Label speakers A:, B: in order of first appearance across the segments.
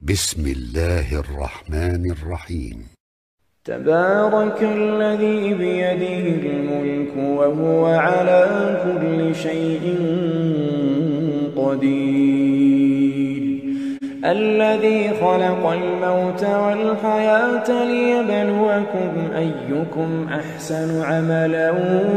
A: بسم الله الرحمن الرحيم.
B: تبارك الذي بيده الملك وهو على كل شيء قدير، الذي خلق الموت والحياة ليبلوكم أيكم أحسن عملا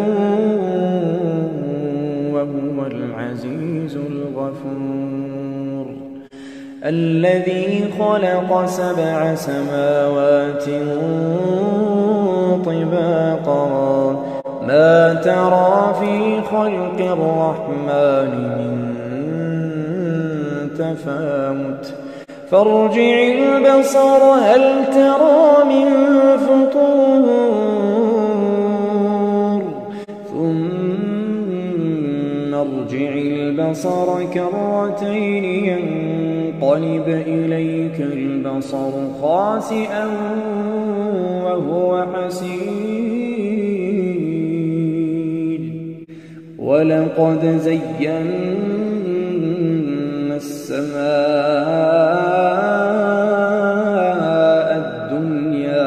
B: وهو العزيز الغفور، الذي خلق 7 سماوات طباقا ما ترى في خلق الرحمن من تفاوت فارجع البصر هل ترى من فطور ثم ارجع البصر كرتين ينقلب إليك البصر خاسئا وهو حسير، ولقد زينا السماء الدنيا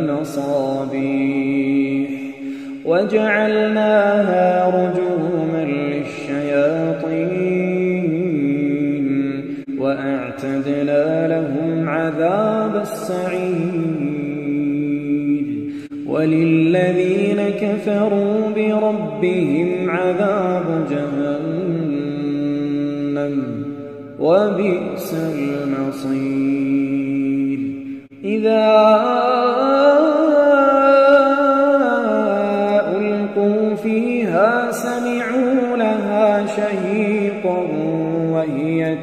B: بمصابيح وجعلناها رجوما للشياطين وأعتدنا لهم عذاب السعير، وللذين كفروا بربهم عذاب جهنم وبئس المصير. إذا ألقوا فيها سمعوا لها شهيقا وهي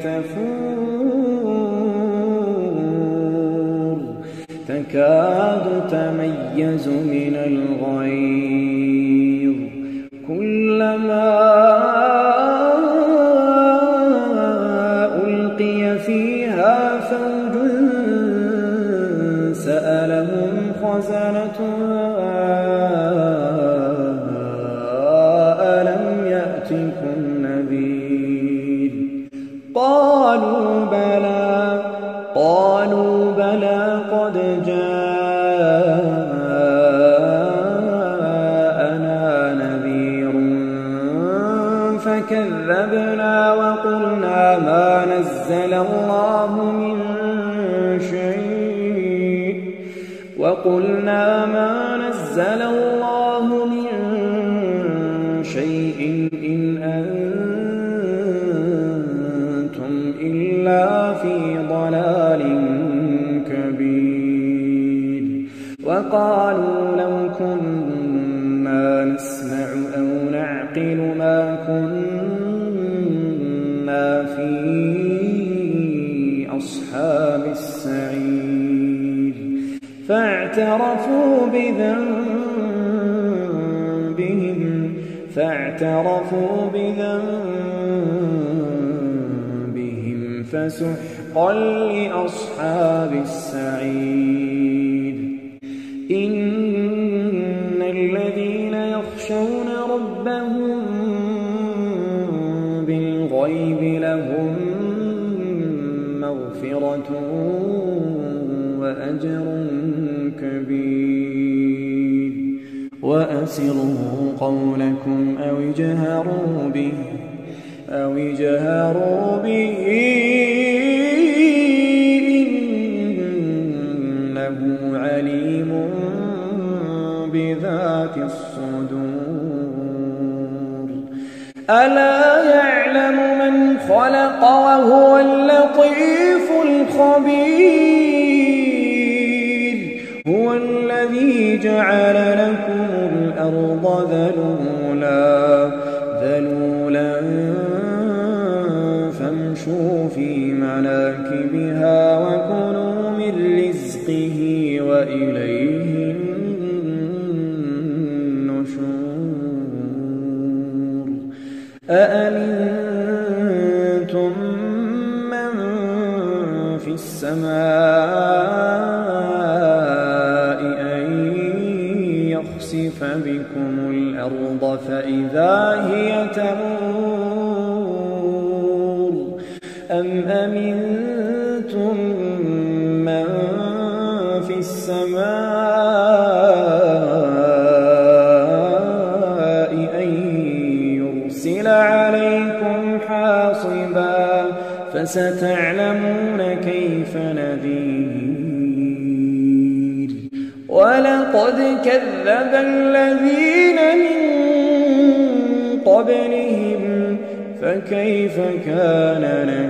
B: تفور تكاد تميز من الغيظ كلما ألقي فيها فوج سألهم خزنتها ألم يأتكم نذير قالوا بلى قد جاءنا نذير فكذبنا وقلنا ما نزل الله من شيء إن أنتم إلا في ضلال كبير، وقالوا لو كنا نسمع أو نعقل ما كنا في أصحاب السعير، فاعترفوا بذنبهم فسحقا لأصحاب السعير. إن الذين يخشون ربهم بالغيب لهم مغفرة وأجر كبير، وأسروا قولكم أو اجهروا به إنه عليم بذات الصدور. ألا يعلم من خلق وهو اللطيف الخبير، هو الذي جعل لكم الأرض ذلولا فامشوا في مناكبها وكلوا من رزقه وإليه النشور. أأمنتم من في السماء أن يخسف بكم الأرض فإذا هي تمور أم أمنتم السماء أن يرسل عليكم حاصبا فستعلمون كيف نذير ولقد كذب الذين من قبلهم فكيف كان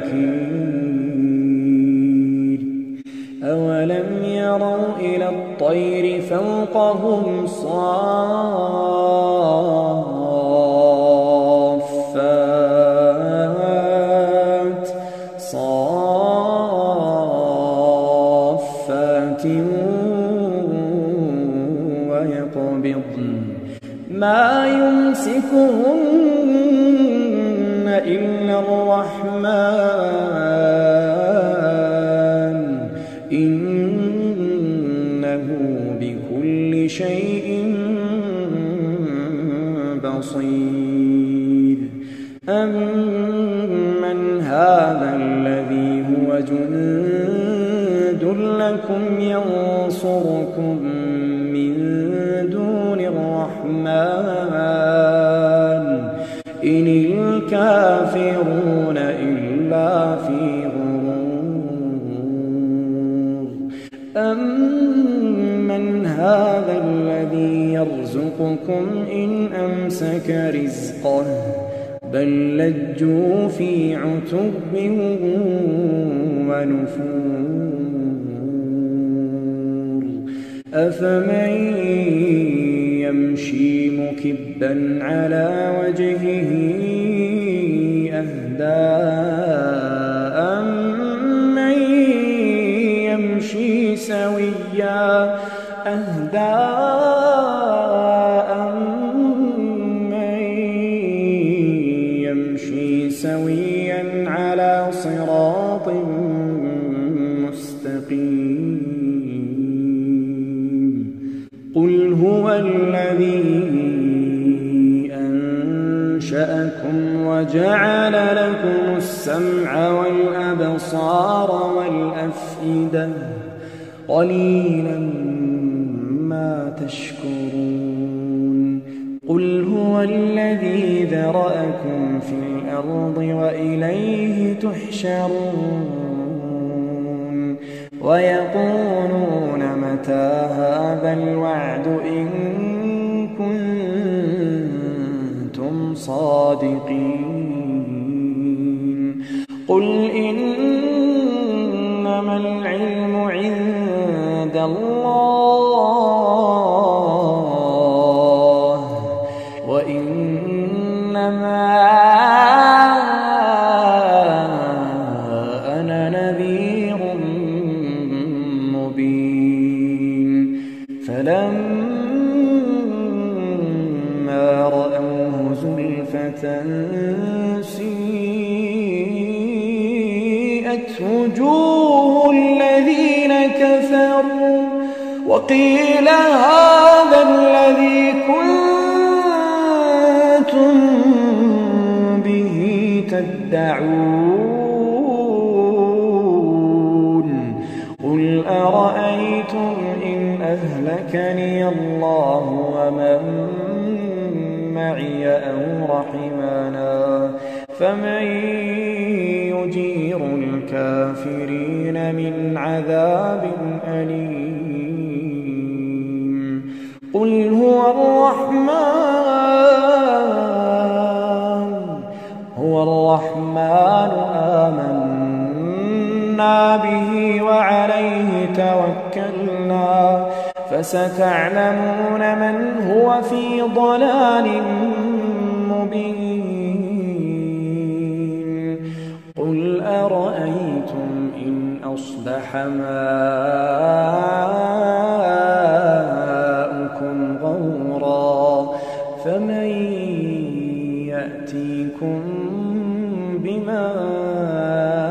B: نكير أولم يروا إلى الطير فوقهم صافات ويقبضن ما يمسكهن إلا الرحمن إنه بكل شيء بصير أمن هذا الذي هو جند لكم ينصركم من دون الرحمن إن الكافرون إلا في غرور أمن هذا الذي يرزقكم إن أمسك رزقه بل لجوا في عتب ونفور أفمن يمشي مكبا على وجهه أهدى أمن يمشي سويا على صراط مستقيم قل هو الذي أنشأكم وجعل لكم السمع والأبصار والأفئدة قليلا ما تشكرون قل هو الذي ذرأكم في الأرض وإليه تحشرون ويقولون متى هذا الوعد إن كنتم صادقين قل إنما العلم عند الله وإنما أنا نذير مبين فلما رأوه زلفة سيئت وجوه الذين كفروا وقيل هذا الذي كنتم به تدعون قل أرأيتم إن أهلكني الله ومن معي أو رحمنا فمن يجير الكافرين من عذاب أليم قل هو الرحمن آمنا به وعليه توكلنا فستعلمون من هو في ضلال مبين قل أرأيتم إن أصبح ماؤكم غورا فمن يأتيكم بماء